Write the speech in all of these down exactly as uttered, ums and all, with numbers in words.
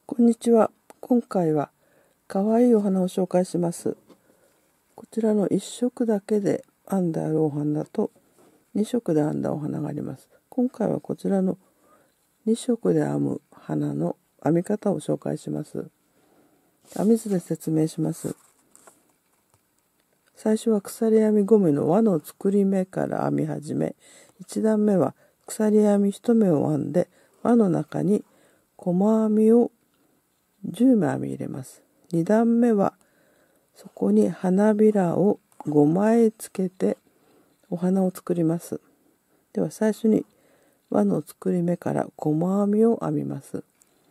こんにちは。今回はかわいいお花を紹介します。こちらのいっ色だけで編んであるお花とに色で編んだお花があります。今回はこちらのに色で編む花の編み方を紹介します。編み図で説明します。最初は鎖編みご目の輪の作り目から編み始め、いち段目は鎖編みいち目を編んで輪の中に細編みをじゅう目編み入れます。に段目はそこに花びらをごまいつけてお花を作ります。では最初に輪の作り目から細編みを編みます。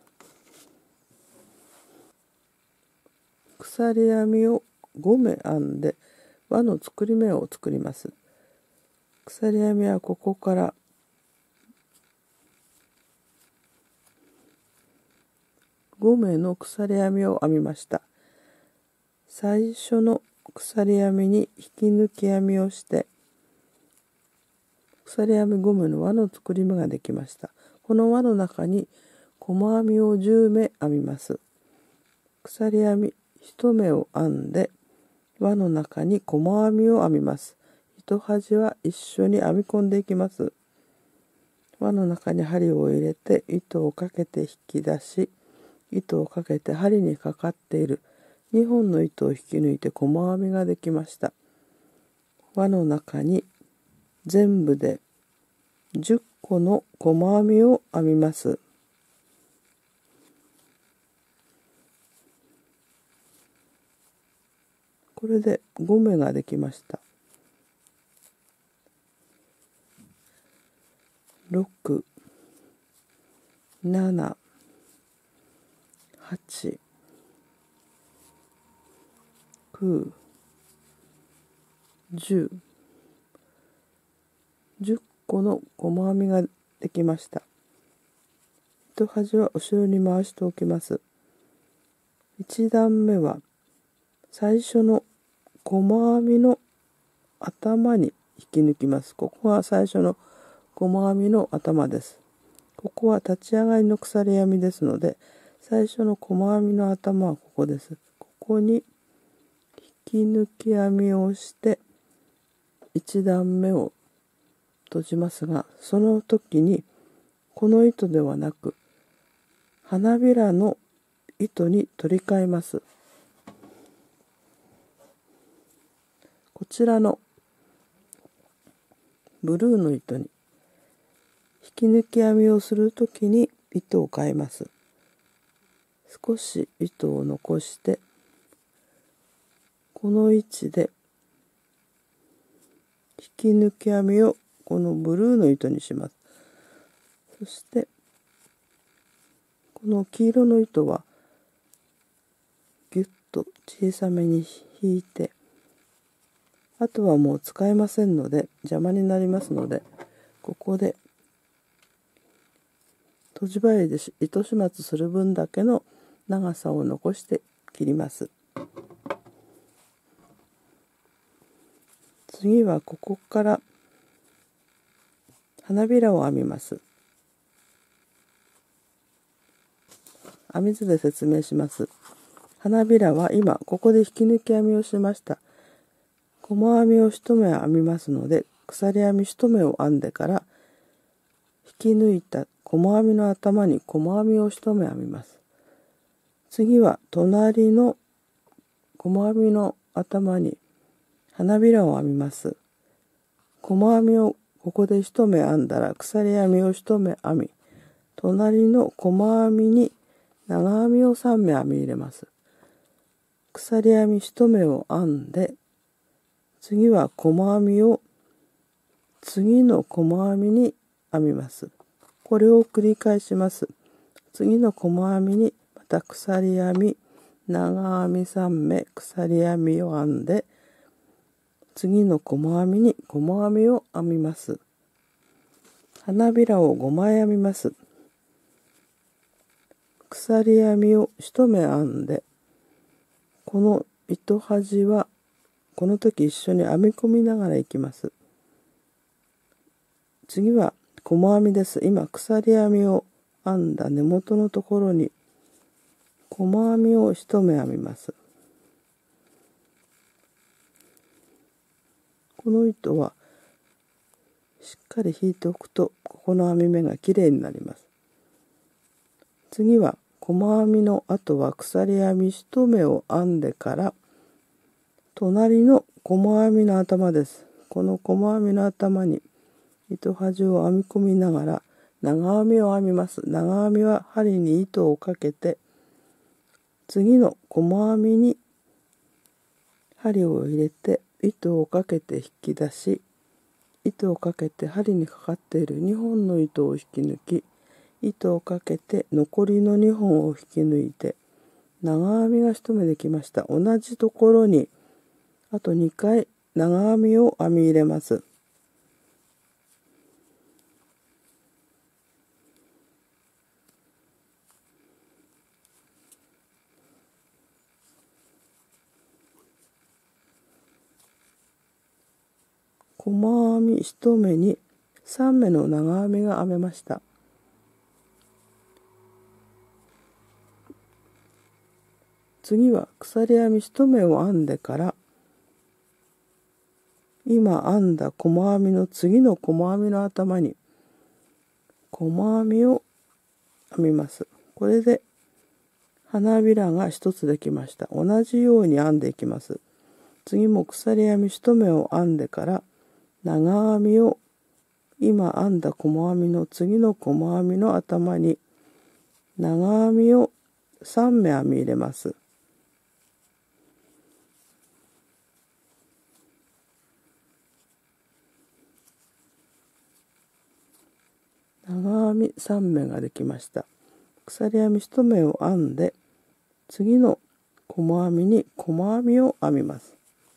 鎖編みをご目編んで輪の作り目を作ります。鎖編みはここからご目の鎖編みを編みました。最初の鎖編みに引き抜き編みをして鎖編みご目の輪の作り目ができました。この輪の中に細編みをじゅう目編みます。鎖編みいち目を編んで輪の中に細編みを編みます。糸端は一緒に編み込んでいきます。輪の中に針を入れて糸をかけて引き出し、糸をかけて針にかかっているにほんの糸を引き抜いて細編みができました。輪の中に全部でじゅっこの細編みを編みます。これでご目ができました。ろく、なな、はち、きゅう、じゅう、じゅっこの細編みができました。糸端は後ろに回しておきます。いち段目は最初の細編みの頭に引き抜きます。ここが最初の細編みの頭です。ここは立ち上がりの鎖編みですので、最初の細編みの頭はここです。ここに引き抜き編みをしていち段目を閉じますが、その時にこの糸ではなく花びらの糸に取り替えます。こちらのブルーの糸に引き抜き編みをするときに糸を変えます。少し糸を残してこの位置で引き抜き編みをこのブルーの糸にします。そしてこの黄色の糸はぎゅっと小さめに引いて、あとはもう使えませんので邪魔になりますので、ここでとじ針で糸始末する分だけの長さを残して切ります。次はここから花びらを編みます。編み図で説明します。花びらは今ここで引き抜き編みをしました。細編みを一目編みますので、鎖編み一目を編んでから引き抜いた細編みの頭に細編みを一目編みます。次は隣の細編みの頭に花びらを編みます。細編みをここで一目編んだら鎖編みを一目編み、隣の細編みに長編みをさん目編み入れます。鎖編み一目を編んで、次は細編みを次の細編みに編みます。これを繰り返します。次の細編みにまた鎖編み、長編みさん目、鎖編みを編んで、次の細編みに細編みを編みます。花びらをごまい編みます。鎖編みを一目編んで、この糸端はこの時一緒に編み込みながらいきます。次は細編みです。今鎖編みを編んだ根元のところに細編みを一目編みます。この糸はしっかり引いておくとここの編み目がきれいになります。次は細編みの後は鎖編み一目を編んでから隣の細編みの頭です。この細編みの頭に糸端を編み込みながら長編みを編みます。長編みは針に糸をかけて次の細編みに針を入れて糸をかけて引き出し、糸をかけて針にかかっているにほんの糸を引き抜き、糸をかけて残りのにほんを引き抜いて長編みが一目できました。同じところにあとにかい長編みを編み入れます。細編み一目にさん目の長編みが編めました。次は鎖編み一目を編んでから今編んだ細編みの次の細編みの頭に細編みを編みます。これで花びらが一つできました。同じように編んでいきます。次も鎖編み一目を編んでから長編みを今編んだ細編みの次の細編みの頭に長編みをさん目編み入れます。長編みさん目ができました。鎖編み一目を編んで次の細編みに細編みを編みます。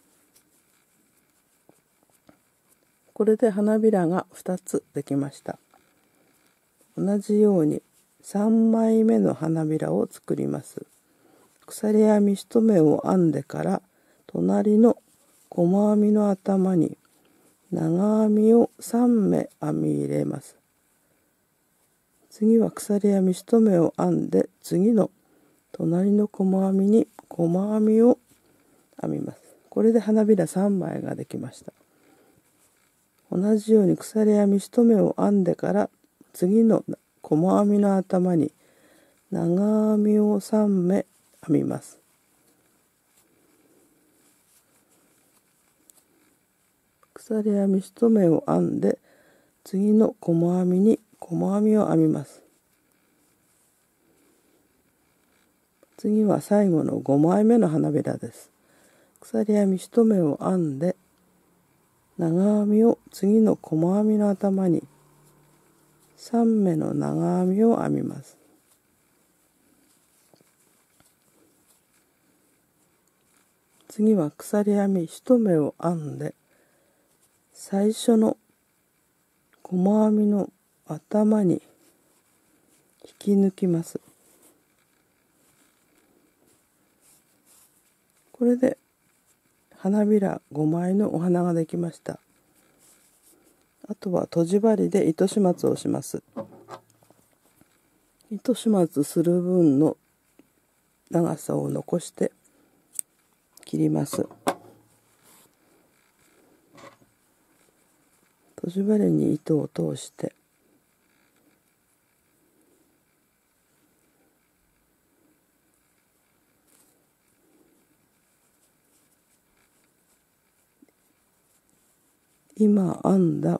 これで花びらがふたつできました。同じようにさんまいめの花びらを作ります。鎖編み一目を編んでから隣の細編みの頭に長編みをさん目編み入れます。次は鎖編み一目を編んで次の隣の細編みに細編みを編みます。これで花びらさんまいができました。同じように鎖編み一目を編んでから次の細編みの頭に長編みをさん目編みます。鎖編み一目を編んで次の細編みに細編みを編みます。次は最後のごまいめの花びらです。鎖編み一目を編んで長編みを次の細編みの頭にさん目の長編みを編みます。次は鎖編み一目を編んで最初の細編みの頭に引き抜きます。これで花びらごまいのお花ができました。あとはとじ針で糸始末をします。糸始末する分の長さを残して切ります。とじ針に糸を通して今編んだ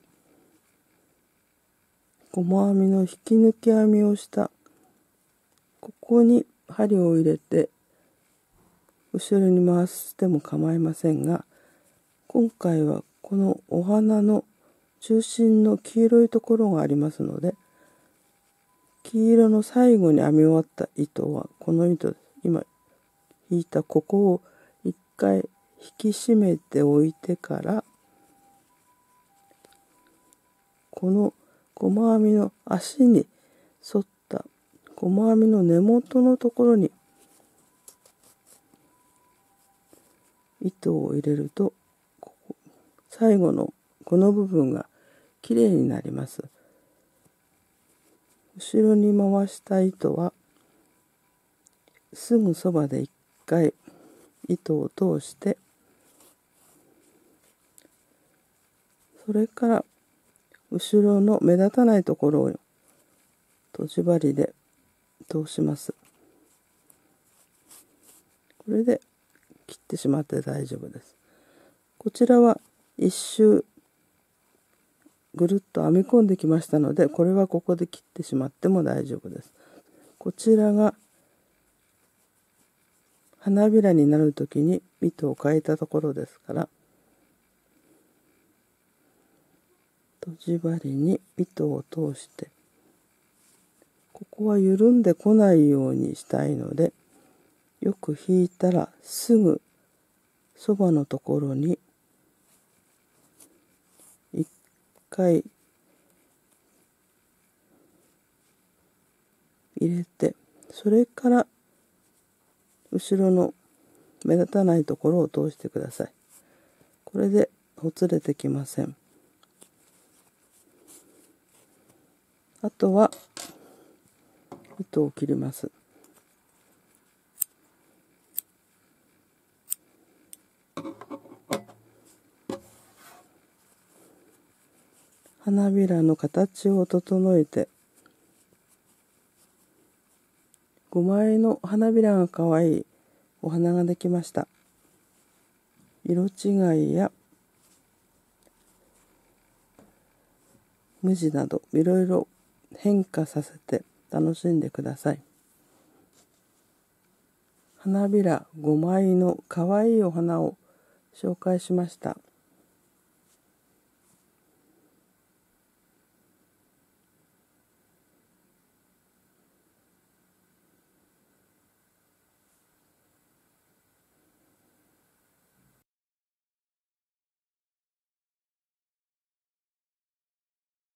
細編みの引き抜き編みをしたここに針を入れて後ろに回しても構いませんが、今回はこのお花の中心の黄色いところがありますので、黄色の最後に編み終わった糸はこの糸です。今引いたここを一回引き締めておいてからこの細編みの足に沿った細編みの根元のところに糸を入れるとここ最後のこの部分がきれいになります。後ろに回した糸はすぐそばで一回糸を通して、それから後ろの目立たないところをとじ針で通します。これで切ってしまって大丈夫です。こちらは一周ぐるっと編み込んできましたので、これはここで切ってしまっても大丈夫です。こちらが花びらになるときに糸を変えたところですから、とじ針に糸を通して、ここは緩んでこないようにしたいので、よく引いたらすぐそばのところに一回入れて、それから後ろの目立たないところを通してください。これでほつれてきません。あとは糸を切ります。花びらの形を整えて、ごまいの花びらがかわいいお花ができました。色違いや無地などいろいろ変化させて楽しんでください。花びらごまいのかわいいお花を紹介しました。